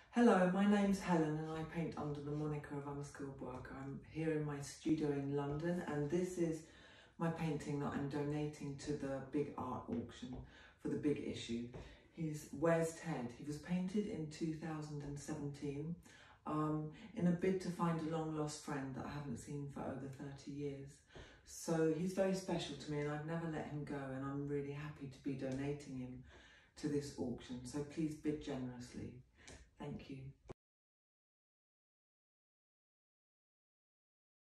Hello, my name's Helen and I paint under the moniker of Unskilled Worker. I'm here in my studio in London and this is my painting that I'm donating to the big art auction for the big issue. He's Where's Ted? He was painted in 2017 in a bid to find a long lost friend that I haven't seen for over 30 years. So he's very special to me and I've never let him go, and I'm really happy to be donating him to this auction. So please bid generously. Thank you.